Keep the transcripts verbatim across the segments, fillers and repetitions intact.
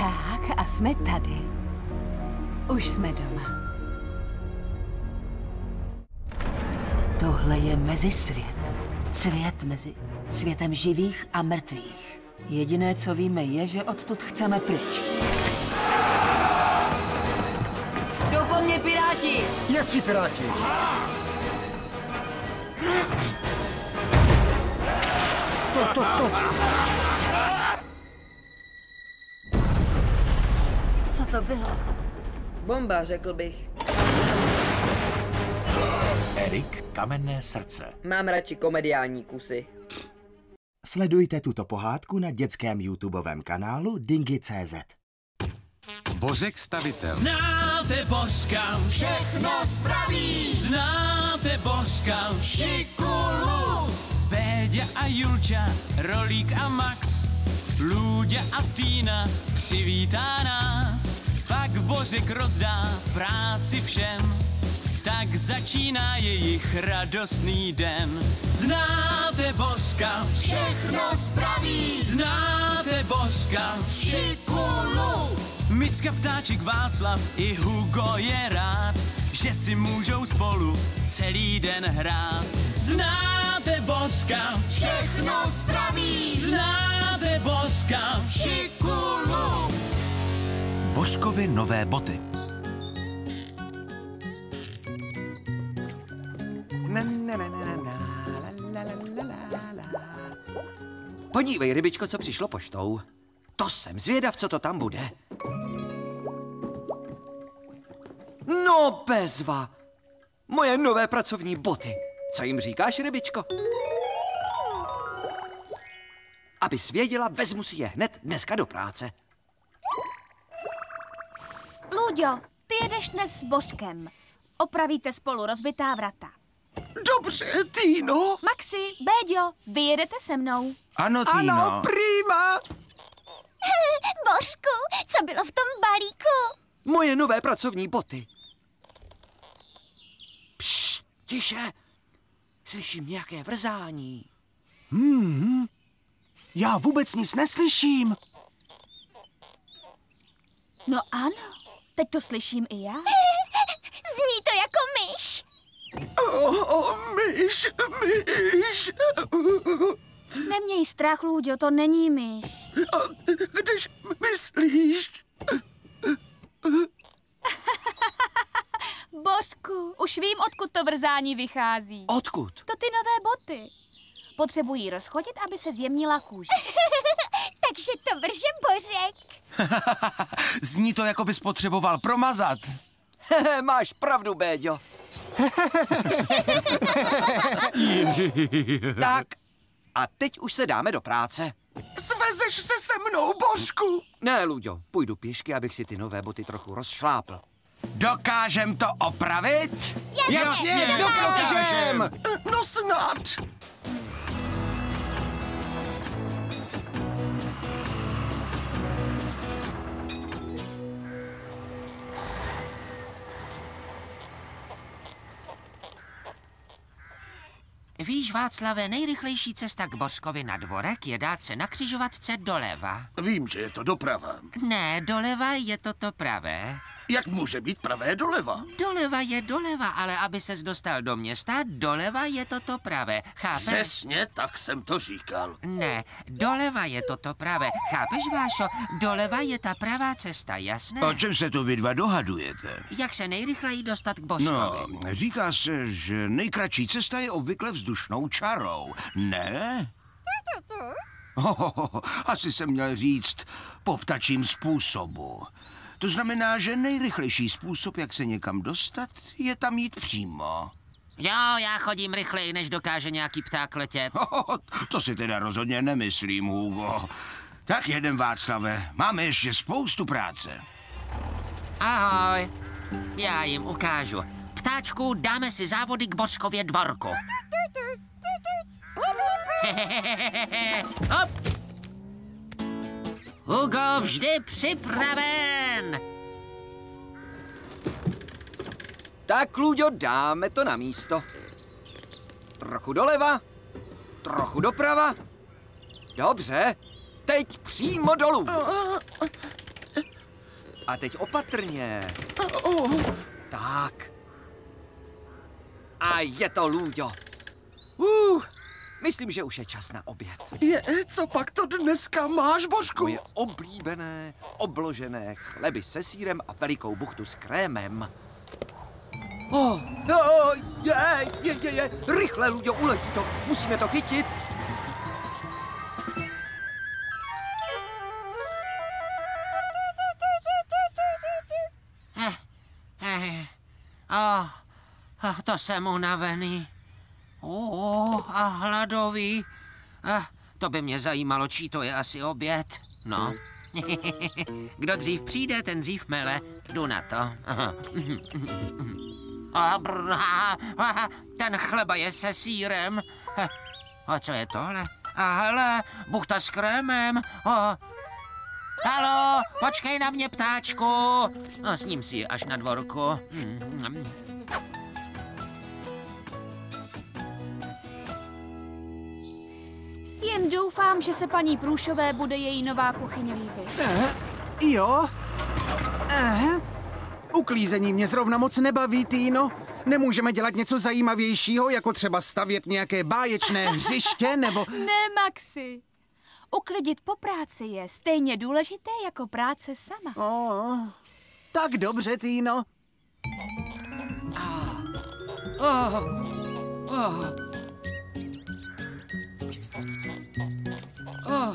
Tak a jsme tady. Už jsme doma. Tohle je mezisvět. Svět mezi světem živých a mrtvých. Jediné, co víme, je, že odtud chceme pryč. Jdou po mně piráti! Jací piráti? To, to, to. Co to bylo? Bomba, řekl bych. Erik, Kamenné srdce. Mám radši komediální kusy. Sledujte tuto pohádku na dětském YouTubeovém kanálu Dingy tečka cé zet. Bořek stavitel. Znáte Božka, všechno spraví. Znáte Božka, Šikulu. Béďa a Julča, Rolík a Max, Lůďa a Týna přivítá nás. Pak Božek rozdá práci všem, tak začíná jejich radostný den. Znáte Božka, všechno spraví. Znáte Božka, Šikulu. Micka, Ptáček, Václav i Hugo je rád, že si můžou spolu celý den hrát. Znáte Božka, všechno spraví. Znáte Božka, Šikulu. Božkovi nové boty. Na, na, na, na, na, la, la, la, la, la. Podívej, rybičko, co přišlo poštou. To jsem zvědav, co to tam bude. No, bezva. Moje nové pracovní boty. Co jim říkáš, rybičko? Abys věděla, vezmu si je hned dneska do práce. Lůďo, ty jedeš dnes s Božkem. Opravíte spolu rozbitá vrata. Dobře, Týno. Maxi, Béďo, vy jedete se mnou. Ano, Týno. Ano, prima. Božku, co bylo v tom balíku? Moje nové pracovní boty. Pšš, tiše. Slyším nějaké vrzání. Hmm, já vůbec nic neslyším. No ano, teď to slyším i já. Zní to jako myš. Oh, oh, myš, myš. Neměj strach, Lůďo, to není myš. A když myslíš? Božku, už vím, odkud to vrzání vychází. Odkud? To ty nové boty. Potřebují rozchodit, aby se zjemnila kůže. Takže to vrže Božek. Zní to, jako bys potřeboval promazat. Hehe, máš pravdu, Béďo. Tak, a teď už se dáme do práce. Svezeš se se mnou, Božku? Ne, Luďo, půjdu pěšky, abych si ty nové boty trochu rozšlápl. Dokážem to opravit? Jasně, Jasně dokážem! No snad. Víš, Václave, nejrychlejší cesta k Božkovi na dvorek je dát se na křižovatce doleva. Vím, že je to doprava. Ne, doleva je toto pravé. Jak může být pravé doleva? Doleva je doleva, ale aby ses dostal do města, doleva je toto pravé. Chápeš? Přesně tak jsem to říkal. Ne, doleva je toto pravé. Chápeš, Vášo? Doleva je ta pravá cesta, jasné? O čem se tu vy dva dohadujete? Jak se nejrychleji dostat k Božkovi? No, říká se, že nejkratší cesta je obvykle vzdušnou čarou, ne? Oh, asi jsem měl říct po ptačím způsobu. To znamená, že nejrychlejší způsob, jak se někam dostat, je tam jít přímo. Jo, já chodím rychleji, než dokáže nějaký pták letět. Oh, to si teda rozhodně nemyslím, Hugo. Tak jedem, Václave, máme ještě spoustu práce. Ahoj, já jim ukážu. Ptáčku, dáme si závody k Božkově dvorku. Hop. Hugo vždy připraven. Tak, Luďo, dáme to na místo. Trochu doleva, trochu doprava. Dobře, teď přímo dolů. A teď opatrně. Tak. A je to, Lůďo. Uh, Myslím, že už je čas na oběd. je, co pak to dneska máš, Božku? Moje oblíbené, obložené chleby se sýrem a velikou buchtu s krémem. Oh, oh, je, je, je, je. Rychle, Luďo, uletí to. Musíme to chytit. Eh, eh, oh, oh, to jsem unavený. Oh, a hladový. Ah, to by mě zajímalo, čí to je asi oběd. No. Kdo dřív přijde, ten dřív mele. Jdu na to. A brr, a, a, ten chleba je se sýrem. A co je tohle? A hele, buchta s krémem. O. Halo, počkej na mě, ptáčku. No, s ním si je až na dvorku. Jen doufám, že se paní Průšové bude její nová kuchyně líbit. Eh, jo. Eh, uklízení mě zrovna moc nebaví, Týno. Nemůžeme dělat něco zajímavějšího, jako třeba stavět nějaké báječné hřiště, nebo... Ne, Maxi. Uklidit po práci je stejně důležité jako práce sama. Oh, tak dobře, Týno. Oh, oh. Oh.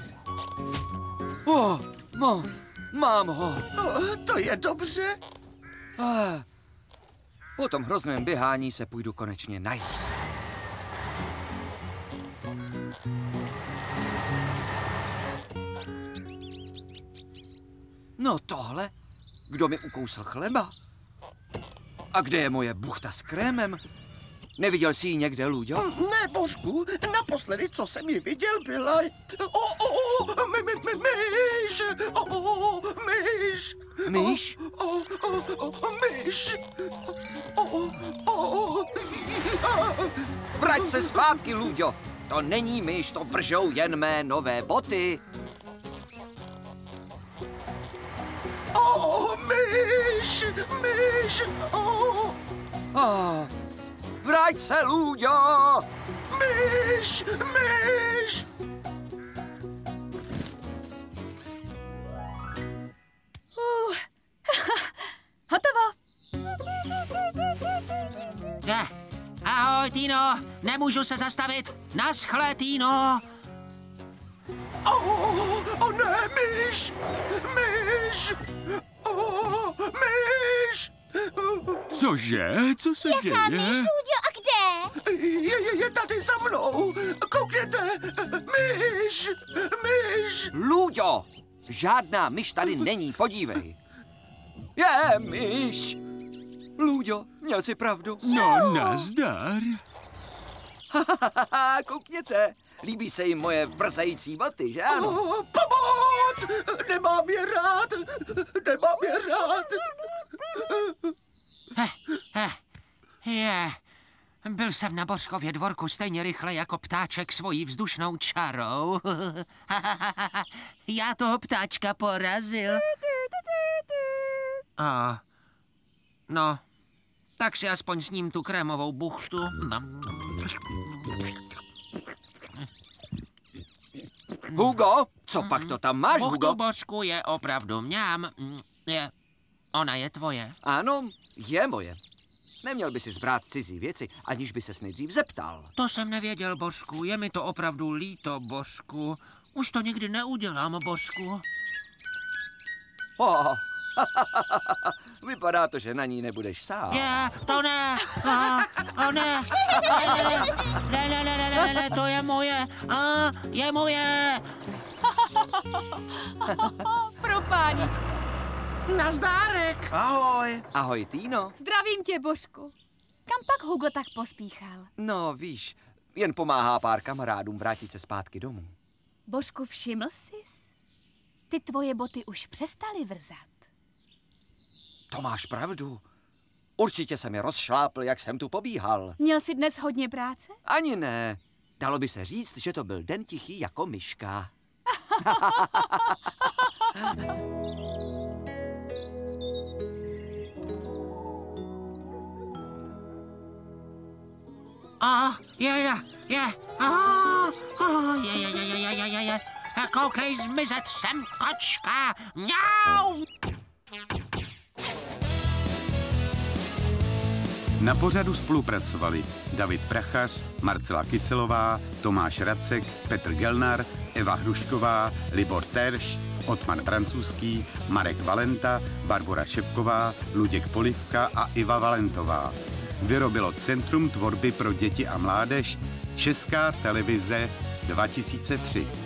Oh, mo, mám ho. Oh, to je dobře. Ah. Po tom hrozném běhání se půjdu konečně najíst. No tohle? Kdo mi ukousl chleba? A kde je moje buchta s krémem? Neviděl jsi ji někde, Luďo? Ne, Božku, naposledy, co jsem ji viděl, byla... O, o, o, my, my, my, myš! O, o, myš! Myš? O, o, o, myš! O, o, o, Vrať se zpátky, Luďo! To není myš, to vržou jen mé nové boty. O, myš! Myš! O, oh. Vrať se, Luďo! Myš! Myš! Uh, hotovo! Eh, ahoj, Týno, nemůžu se zastavit. Naschle, Týno. O, o ne, myš! Myš! O, myš! Cože? Co se děje? Jaká myš, Luďo, a kde? Je, je, je tady za mnou. Koukněte. Myš. Myš. Luďo, žádná myš tady není, podívej. Je myš. Luďo, měl jsi pravdu. No, nazdar. Koukněte, líbí se jim moje vrzající boty, že ano? Oh, pomoc! Nemám je rád. Nemám je rád. Eh, eh, je. Byl jsem na Božkově dvorku stejně rychle jako ptáček svojí vzdušnou čarou. Já toho ptáčka porazil. A, no, tak si aspoň s ním tu krémovou buchtu. Hugo, co pak to tam máš, Buchtu Hugo? Božku je opravdu mňám. Je, ona je tvoje. Ano, je moje. Neměl by si zbrát cizí věci, aniž by ses nejdřív zeptal. To jsem nevěděl, Božku. Je mi to opravdu líto, Božku. Už to nikdy neudělám, Božku. Oh. Vypadá to, že na ní nebudeš sám. Je, to ne. A, a ne. Ne, ne, ne, ne, ne, ne, ne, ne, to je moje. A, je moje. Pro páničku. Nazdárek. Ahoj. Ahoj, Týno. Zdravím tě, Božku. Kam pak Hugo tak pospíchal? No, víš, jen pomáhá pár kamarádům vrátit se zpátky domů. Božku, všiml sis? Ty tvoje boty už přestaly vrzat. To máš pravdu. Určitě jsem je rozšlápl, jak jsem tu pobíhal. Měl jsi dnes hodně práce? Ani ne. Dalo by se říct, že to byl den tichý jako myška. A, je, je, je. A, a, je, je, je, je, je, je, je. Koukej zmizet sem, kočka. Mňau! Na pořadu spolupracovali David Prachař, Marcela Kyselová, Tomáš Racek, Petr Gelnar, Eva Hrušková, Libor Terš, Otmar Francouzský, Marek Valenta, Barbora Šepková, Luděk Polivka a Iva Valentová. Vyrobilo Centrum tvorby pro děti a mládež, Česká televize dva tisíce tři.